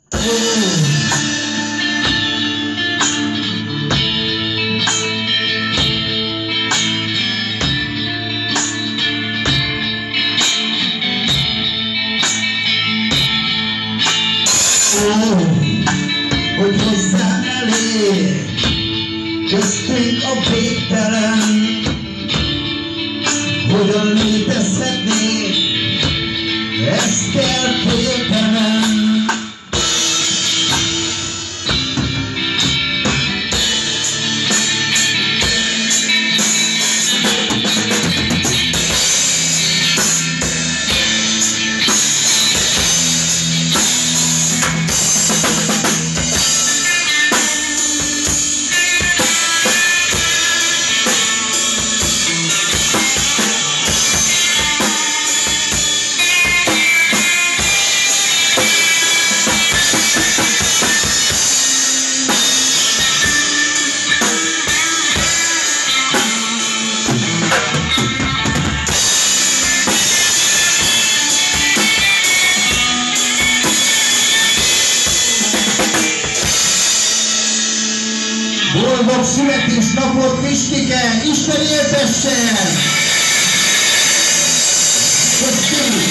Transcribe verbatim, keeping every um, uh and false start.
Hogy hozzám elé köztünk a végtelen, hogyan létezhetnék, ezt kell féltenem. Boldog születésnapot, Pistike! Isten éltessen! Köszönjük!